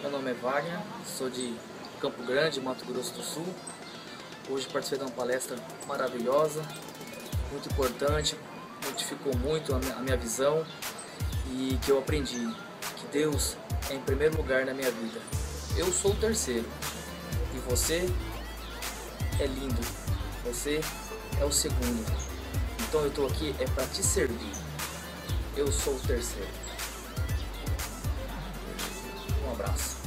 Meu nome é Wagner, sou de Campo Grande, Mato Grosso do Sul. Hoje participei de uma palestra maravilhosa, muito importante, modificou muito a minha visão e que eu aprendi que Deus é em primeiro lugar na minha vida. Eu sou o terceiro e você é lindo, você é o segundo. Então eu estou aqui para te servir. Eu sou o terceiro. Um abraço.